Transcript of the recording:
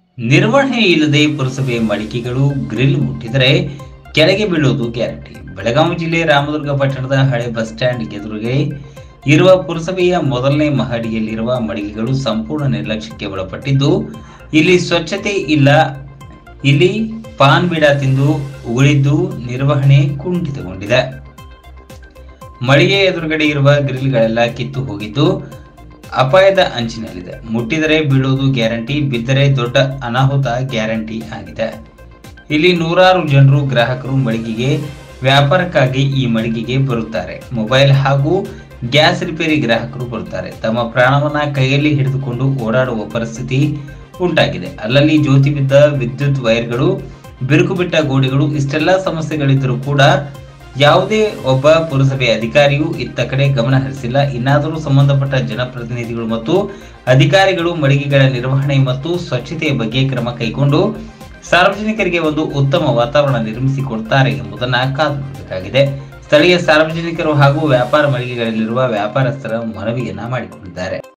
ನಿರ್ವಹಣೆ ಇಲ್ಲದೆ ಪುರಸಭೆ ಮಳಿಗೆಗಳು ಗ್ರಿಲ್ ಮುಟ್ಟಿದರೆ ಕೆಳಗೆ ಬೀಳುವುದು ಗ್ಯಾರಂಟಿ. ಬೆಳಗಾವಿ ಜಿಲ್ಲೆ ರಾಮದುರ್ಗ ಪಟ್ಟಣದ ಹಳೆ ಬಸ್ ಸ್ಟ್ಯಾಂಡ್ ಎದುರಿಗೆ ಇರುವ ಪುರಸಭೆಯ ಮೊದಲನೇ ಮಹಡಿಯಲ್ಲಿರುವ ಮಳಿಗೆಗಳು ಸಂಪೂರ್ಣ ನಿರ್ಲಕ್ಷ್ಯಕ್ಕೆ ಒಳಪಟ್ಟಿದ್ದು, ಇಲ್ಲಿ ಸ್ವಚ್ಛತೆ ಇಲ್ಲ. ಇಲ್ಲಿ ಪಾನ್ ಬೀಡ ತಿಂದು ಉಗುಳಿದ್ದು ನಿರ್ವಹಣೆ ಕುಂಠಿತಗೊಂಡಿದೆ. ಮಳಿಗೆ ಎದುರುಗಡೆ ಇರುವ ಗ್ರಿಲ್ಗಳೆಲ್ಲ ಕಿತ್ತು ಹೋಗಿದ್ದು ಅಪಾಯದ ಅಂಚಿನಲ್ಲಿದೆ. ಮುಟ್ಟಿದರೆ ಬೀಳುವುದು ಗ್ಯಾರಂಟಿ, ಬಿದ್ದರೆ ದೊಡ್ಡ ಅನಾಹುತ ಗ್ಯಾರಂಟಿ ಆಗಿದೆ. ಇಲ್ಲಿ ನೂರಾರು ಜನರು ಗ್ರಾಹಕರು ಮಳಿಗೆಗೆ ವ್ಯಾಪಾರಕ್ಕಾಗಿ ಈ ಮಳಿಗೆಗೆ ಬರುತ್ತಾರೆ. ಮೊಬೈಲ್ ಹಾಗೂ ಗ್ಯಾಸ್ ರಿಪೇರಿ ಗ್ರಾಹಕರು ಬರುತ್ತಾರೆ. ತಮ್ಮ ಪ್ರಾಣವನ್ನ ಕೈಯಲ್ಲಿ ಹಿಡಿದುಕೊಂಡು ಓಡಾಡುವ ಪರಿಸ್ಥಿತಿ ಉಂಟಾಗಿದೆ. ಅಲ್ಲಲ್ಲಿ ಜ್ಯೋತಿ ಬಿದ್ದ ವಿದ್ಯುತ್ ವೈರ್ಗಳು, ಬಿರುಕು ಬಿಟ್ಟ ಗೋಡೆಗಳು, ಇಷ್ಟೆಲ್ಲ ಸಮಸ್ಯೆಗಳಿದ್ದರೂ ಕೂಡ ಯಾವುದೇ ಒಬ್ಬ ಪುರಸಭೆ ಅಧಿಕಾರಿಯೂ ಇತ್ತ ಕಡೆ ಗಮನ ಹರಿಸಿಲ್ಲ. ಇನ್ನಾದರೂ ಸಂಬಂಧಪಟ್ಟ ಜನಪ್ರತಿನಿಧಿಗಳು ಮತ್ತು ಅಧಿಕಾರಿಗಳು ಮಳಿಗೆಗಳ ನಿರ್ವಹಣೆ ಮತ್ತು ಸ್ವಚ್ಛತೆಯ ಬಗ್ಗೆ ಕ್ರಮ ಕೈಗೊಂಡು ಸಾರ್ವಜನಿಕರಿಗೆ ಒಂದು ಉತ್ತಮ ವಾತಾವರಣ ನಿರ್ಮಿಸಿಕೊಡ್ತಾರೆ ಎಂಬುದನ್ನು ಕಾದು ನೋಡಬೇಕಾಗಿದೆ. ಸ್ಥಳೀಯ ಸಾರ್ವಜನಿಕರು ಹಾಗೂ ವ್ಯಾಪಾರ ಮಳಿಗೆಗಳಲ್ಲಿರುವ ವ್ಯಾಪಾರಸ್ಥರ ಮನವಿಯನ್ನ ಮಾಡಿಕೊಂಡಿದ್ದಾರೆ.